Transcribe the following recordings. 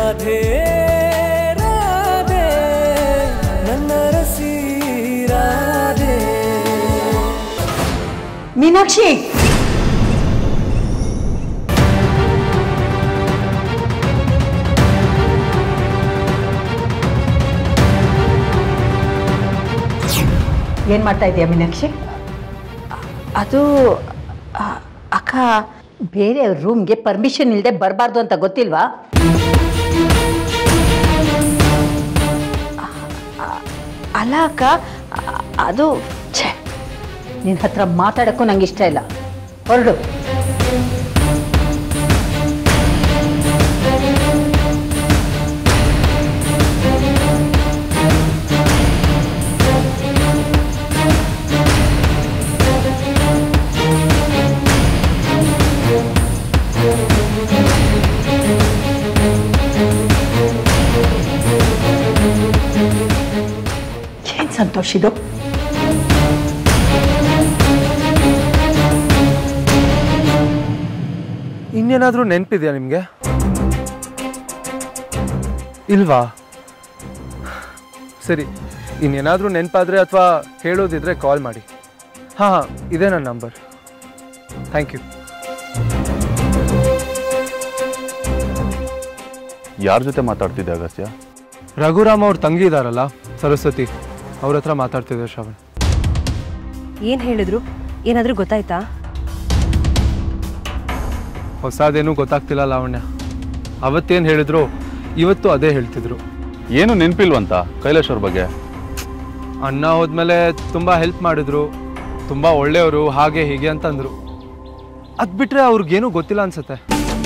ರಾಧೆ ರಾಧೆ ನನ್ನ ರಸಿ ರಾಧೆ. ಮೀನಾಕ್ಷಿ, ಏನ್ ಮಾಡ್ತಾ ಇದೀಯ ಮೀನಾಕ್ಷಿ? ಅದು ಅಕ್ಕ, ಬೇರೆ ರೂಮ್ಗೆ ಪರ್ಮಿಷನ್ ಇಲ್ಲದೆ ಬರಬಾರ್ದು ಅಂತ ಗೊತ್ತಿಲ್ವಾ? ಅಲ್ಲ ಅಕ್ಕ, ಅದು ನಿನ್ನ ಹತ್ರ ಮಾತಾಡೋಕ್ಕೂ ನಂಗೆ ಇಷ್ಟ ಇಲ್ಲ. ಹೊರಡು. ಏನ್ ಸಂತೋಷ್ ಇದು? ಇನ್ನೇನಾದ್ರೂ ನೆನಪಿದೆಯಾ ನಿಮಗೆ? ಇಲ್ವಾ? ಸರಿ, ಇನ್ನೇನಾದ್ರೂ ನೆನಪಾದ್ರೆ ಅಥವಾ ಹೇಳೋದಿದ್ರೆ ಕಾಲ್ ಮಾಡಿ. ಹಾಂ, ಇದೇ ನನ್ನ ನಂಬರ್. Thank you. ಯಾರ ಜೊತೆ ಮಾತಾಡ್ತಿದ್ದೆ ಅಗಸ್ತ್ಯ? ರಘುರಾಮ್ ಅವ್ರ ತಂಗಿ ಇದಾರಲ್ಲ, ಸರಸ್ವತಿ, ಅವ್ರ ಹತ್ರ ಮಾತಾಡ್ತಿದ್ದೆ. ಶ್ರವಣ್ ಏನು ಹೇಳಿದ್ರು? ಏನಾದರೂ ಗೊತ್ತಾಯ್ತಾ? ಹೊಸದೇನೂ ಗೊತ್ತಾಗ್ತಿಲ್ಲ ಲಾವಣ್ಯ. ಅವತ್ತೇನು ಹೇಳಿದ್ರು ಇವತ್ತು ಅದೇ ಹೇಳ್ತಿದ್ರು. ಏನು ನೆನಪಿಲ್ವಂತ ಕೈಲಾಶ್ ಅವ್ರ ಬಗ್ಗೆ? ಅಣ್ಣ ಹೋದ್ಮೇಲೆ ತುಂಬ ಹೆಲ್ಪ್ ಮಾಡಿದ್ರು, ತುಂಬ ಒಳ್ಳೆಯವರು, ಹಾಗೆ ಹೀಗೆ ಅಂತಂದರು. ಅದು ಬಿಟ್ಟರೆ ಅವ್ರಿಗೇನೂ ಗೊತ್ತಿಲ್ಲ ಅನ್ಸುತ್ತೆ.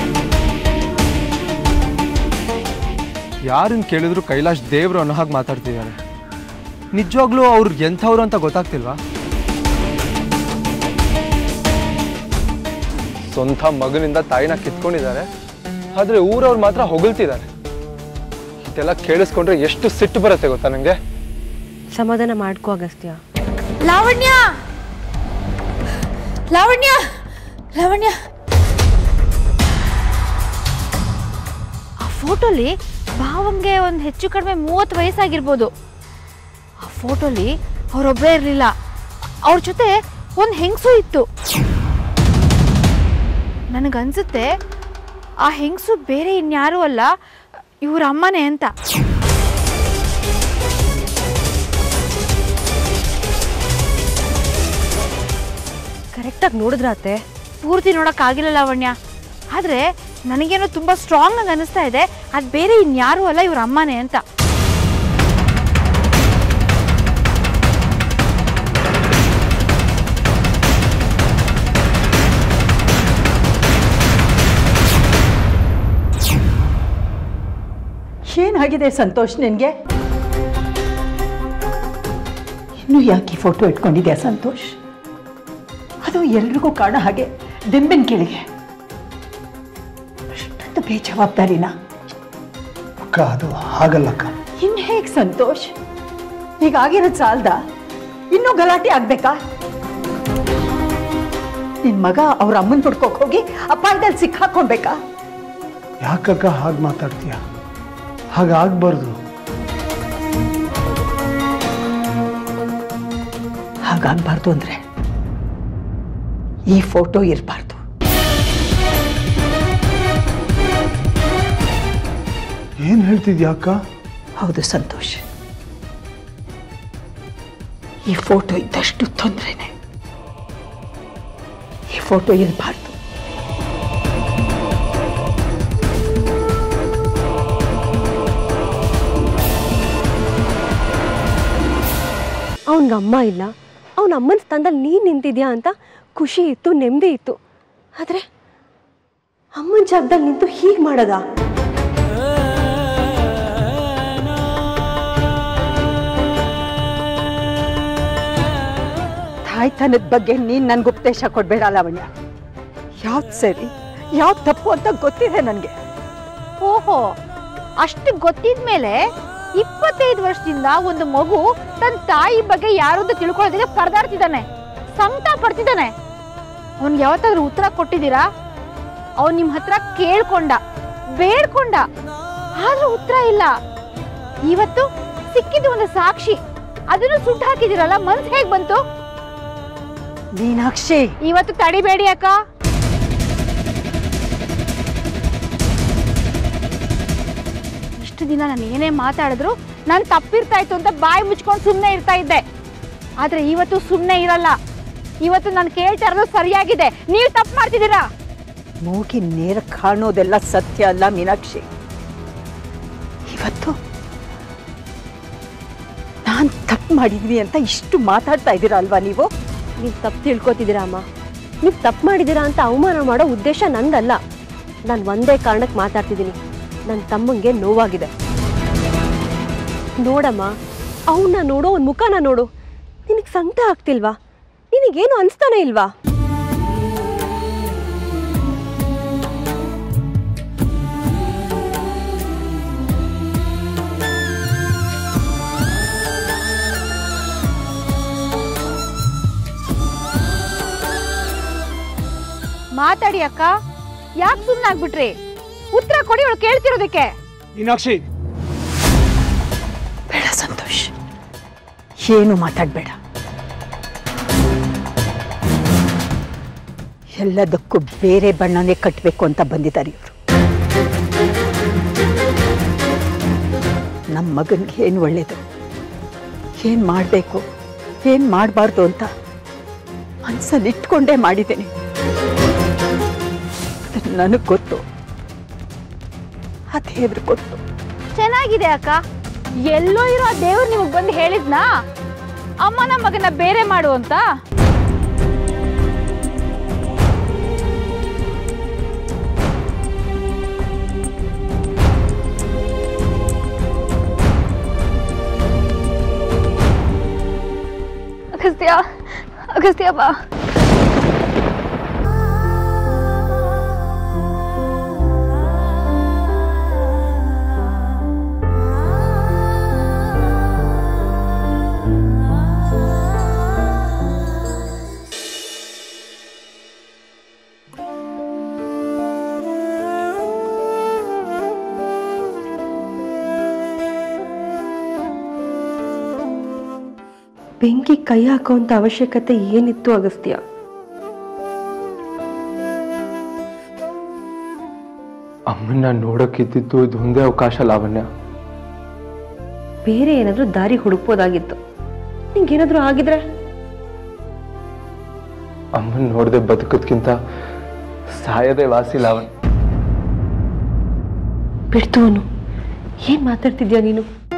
ಯಾರನ್ನು ಕೇಳಿದ್ರು ಕೈಲಾಶ್ ದೇವರು ಅನ್ನೋ ಹಾಗೆ ಮಾತಾಡ್ತಿದ್ದಾರೆ. ನಿಜವಾಗ್ಲೂ ಅವ್ರು ಎಂಥವ್ರು ಅಂತ ಗೊತ್ತಾಗ್ತಿಲ್ವಾ? ಸ್ವಂತ ಮಗನಿಂದ ತಾಯಿನ ಕಿತ್ಕೊಂಡಿದ್ದಾರೆ, ಆದರೆ ಊರವ್ರು ಮಾತ್ರ ಹೊಗಳ್ತಿದ್ದಾರೆ. ಇದೆಲ್ಲ ಕೇಳಿಸ್ಕೊಂಡ್ರೆ ಎಷ್ಟು ಸಿಟ್ಟು ಬರುತ್ತೆ ಗೊತ್ತಾ ನನಗೆ. ಸಮಾಧಾನ ಮಾಡ್ಕೋ ಅಗಸ್ತ್ಯ. ಲಾವಣ್ಯ, ಲಾವಣ್ಯ, ಲಾವಣ್ಯ, ಆ ಫೋಟೋಲಿ ಭಾವಂಗೆ ಒಂದು ಹೆಚ್ಚು ಕಡಿಮೆ 30 ವಯಸ್ಸಾಗಿರ್ಬೋದು. ಆ ಫೋಟೋಲಿ ಅವರೊಬ್ಬರೇ ಇರಲಿಲ್ಲ, ಅವ್ರ ಜೊತೆ ಒಂದು ಹೆಂಗಸು ಇತ್ತು. ನನಗನ್ಸುತ್ತೆ ಆ ಹೆಂಗಸು ಬೇರೆ ಇನ್ಯಾರೂ ಅಲ್ಲ, ಇವ್ರ ಅಮ್ಮನೇ ಅಂತ. ಕರೆಕ್ಟಾಗಿ ನೋಡಿದ್ರಾತೆ? ಪೂರ್ತಿ ನೋಡೋಕ್ಕಾಗಿಲ್ಲ ಲಾವಣ್ಯ, ಆದರೆ ನನಗೇನೋ ತುಂಬ ಸ್ಟ್ರಾಂಗ್ ಆಗಿ ಅನಿಸ್ತಾ ಇದೆ ಅದು ಬೇರೆ ಇನ್ಯಾರೂ ಅಲ್ಲ, ಇವ್ರ ಅಮ್ಮನೇ ಅಂತ. ಏನಾಗಿದೆ ಸಂತೋಷ್ ನಿನಗೆ? ಇನ್ನೂ ಯಾಕೆ ಫೋಟೋ ಇಟ್ಕೊಂಡಿದ್ಯಾ ಸಂತೋಷ್? ಅದು ಎಲ್ರಿಗೂ ಕಾಣೋ ಹಾಗೆ ದಿಂಬಿನ ಕೆಳಗೆ. ಅಷ್ಟೊಂದು ಬೇಜವಾಬ್ದಾರಿನ? ಅಕ್ಕ, ಅದು ಹಾಗಲ್ಲಕ್ಕ. ಇನ್ನು ಹೇಗೆ ಸಂತೋಷ್? ಹೀಗಾಗಿರೋದು ಸಾಲ್ದ? ಇನ್ನೂ ಗಲಾಟೆ ಆಗ್ಬೇಕಾ? ನಿನ್ ಮಗ ಅವ್ರ ಅಮ್ಮನ್ ಹುಡ್ಕೋಕ್ ಹೋಗಿ ಅಪಾಯದಲ್ಲಿ ಸಿಕ್ಕಾಕೊಂಡ್ಬೇಕಾ? ಯಾಕಕ್ಕ ಹಾಗೆ ಮಾತಾಡ್ತೀಯ? ಹಾಗಾಗ್ಬಾರ್ದು. ಹಾಗಾಗ್ಬಾರ್ದು ಅಂದ್ರೆ ಈ ಫೋಟೋ ಇರಬಾರ್ದು. ಏನ್ ಹೇಳ್ತಿದ್ಯಾ ಅಕ್ಕ? ಹೌದು ಸಂತೋಷ್, ಈ ಫೋಟೋ ಇದ್ದಷ್ಟು ತೊಂದ್ರೆನೆ. ಈ ಫೋಟೋ ಇರಬಾರ್ದು. ಅವನಿಗೆ ಅಮ್ಮ ಇಲ್ಲ, ಅವನ ಅಮ್ಮನ ಸ್ಥಾನದಲ್ಲಿ ನೀನು ನಿಂತಿದ್ಯಾ ಅಂತ ಖುಷಿ ಇತ್ತು, ನೆಮ್ಮದಿ ಇತ್ತು. ಆದರೆ ಅಮ್ಮನ ಜಾಗದಲ್ಲಿ ನಿಂತು ಹೀಗೆ ಮಾಡೋದಾ? ತಾಯ್ತನದ ಬಗ್ಗೆ ನೀನು ನನಗೆ ಉಪದೇಶ ಕೊಡಬೇಡ ಲಾವಣ್ಯ. ಯಾವ್ದು ಸರಿ ಯಾವ್ದು ತಪ್ಪು ಅಂತ ಗೊತ್ತಿದೆ ನನಗೆ. ಓಹೋ, ಅಷ್ಟು ಗೊತ್ತಿದ್ಮೇಲೆ 25 ವರ್ಷದಿಂದ ಒಂದು ಮಗು ತನ್ನ ತಾಯಿ ಬಗ್ಗೆ ಯಾರೊಂದು ತಿಳ್ಕೊಳ್ಳೋದಕ್ಕೆ ಪರದಾಡ್ತಿದ್ದಾನೆ, ಸಂಕಟ ಪಡ್ತಿದ್ದಾನೆ. ಅವನಿಗೆ ಯಾವತ್ತಾದ್ರೂ ಉತ್ತರ ಕೊಟ್ಟಿದ್ದೀರಾ? ಅವ್ನು ನಿಮ್ಮ ಹತ್ರ ಕೇಳ್ಕೊಂಡ, ಬೇಡ್ಕೊಂಡ, ಆದ್ರೂ ಉತ್ತರ ಇಲ್ಲ. ಇವತ್ತು ಸಿಕ್ಕಿದ್ದು ಒಂದು ಸಾಕ್ಷಿ, ಅದನ್ನು ಸುಟ್ಟು ಹಾಕಿದಿರಲ್ಲ, ಮನ್ಸು ಹೇಗ್ ಬಂತು? ಮೀನಾಕ್ಷಿ, ಇವತ್ತು ತಡಿಬೇಡಿ ಅಕ್ಕ. ಇಷ್ಟು ದಿನ ನಾನು ಏನೇ ಮಾತಾಡಿದ್ರು ನಾನು ತಪ್ಪಿರ್ತಾ ಇತ್ತು ಅಂತ ಬಾಯಿ ಮುಚ್ಕೊಂಡು ಸುಮ್ಮನೆ ಇರ್ತಾ ಇದ್ದೆ. ಆದ್ರೆ ಇವತ್ತು ಸುಮ್ಮನೆ ಇರಲ್ಲ. ಇವತ್ತು ನಾನು ಕೇಳ್ತಾ ಇರೋದು ಸರಿಯಾಗಿದೆ, ನೀವು ತಪ್ಪು ಮಾಡ್ತಿದ್ದೀರಾ. ಮೂಗಿ ನೇರ ಕಾಣೋದೆಲ್ಲ ಸತ್ಯ ಅಲ್ಲ ಮೀನಾಕ್ಷಿ. ಇವತ್ತು ನಾನು ತಪ್ಪು ಮಾಡಿದ್ವಿ ಅಂತ ಇಷ್ಟು ಮಾತಾಡ್ತಾ ಇದ್ದೀರಾ ಅಲ್ವಾ ನೀವು? ನೀವು ತಪ್ಪು ತಿಳ್ಕೊತಿದ್ದೀರಾ ಅಮ್ಮ. ನೀವು ತಪ್ಪು ಮಾಡಿದ್ದೀರಾ ಅಂತ ಅವಮಾನ ಮಾಡೋ ಉದ್ದೇಶ ನಂದಲ್ಲ. ನಾನು ಒಂದೇ ಕಾರಣಕ್ಕೆ ಮಾತಾಡ್ತಿದ್ದೀನಿ. ನನ್ನ ತಮ್ಮಂಗೆ ನೋವಾಗಿದೆ. ನೋಡಮ್ಮ, ಅವನ್ನ ನೋಡು, ಅವನ ಮುಖನ ನೋಡು. ನಿನಗೆ ಸಂಕಟ ಆಗ್ತಿಲ್ವಾ? ನಿನಗೇನು ಅನಿಸ್ತಾನೆ ಇಲ್ವಾ? ಮಾತಾಡಿ ಅಕ್ಕ, ಯಾಕೆ ಸುಮ್ಮನೆ ಆಗ್ಬಿಟ್ರಿ? ಉತ್ತರ ಕೊಡಿ, ಅವಳು ಕೇಳ್ತಿರೋದಕ್ಕೆ. ಮೀನಾಕ್ಷಿ, ಬೇಡ ಸಂತೋಷ್, ಏನು ಮಾತಾಡಬೇಡ. ಎಲ್ಲದಕ್ಕೂ ಬೇರೆ ಬಣ್ಣನೇ ಕಟ್ಟಬೇಕು ಅಂತ ಬಂದಿದ್ದಾರೆ ಇವರು. ನಮ್ಮ ಮಗನಿಗೆ ಏನು ಒಳ್ಳೇದು, ಏನು ಮಾಡಬೇಕು, ಏನು ಮಾಡಬಾರ್ದು ಅಂತ ಮನಸ್ಸಲ್ಲಿ ಇಟ್ಕೊಂಡೇ ಮಾಡಿದ್ದೇನೆ. ನನಗೆ ಗೊತ್ತು, ಆ ದೇವ್ರು ಗೊತ್ತು. ಚೆನ್ನಾಗಿದೆ ಅಕ್ಕ. ಎಲ್ಲೋ ಇರೋ ಆ ದೇವ್ರು ನಿಮಗ್ ಬಂದು ಹೇಳಿದ್ನಾ ಅಮ್ಮನ ಮಗನ ಬೇರೆ ಮಾಡು ಅಂತ? ಅಗಸ್ತ್ಯ, ಅಗಸ್ತ್ಯ ಬಾ. ಬೆಂಕಿ ಕೈ ಹಾಕುವಂತ ಅವಶ್ಯಕತೆ ಏನಿತ್ತು ಅಗಸ್ತ್ಯ? ಅಮ್ಮನ್ನ ನೋಡಕ್ಕಿದ್ದು ಇದೊಂದೇ ಅವಕಾಶ ಲಾವಣ್ಯ. ಬೇರೆ ಏನಾದ್ರೂ ದಾರಿ ಹುಡುಕ್ಬೋದಾಗಿತ್ತು. ನಿಂಗೇನಾದ್ರೂ ಆಗಿದ್ರೆ? ಅಮ್ಮನ್ ನೋಡದೆ ಬದುಕೋದ್ಕಿಂತ ಸಾಯದೆ ವಾಸಿ ಲಾವಣ್ಯ. ಬಿಡ್ತು ಅವನು. ಏನ್ ಮಾತಾಡ್ತಿದ್ಯಾ ನೀನು?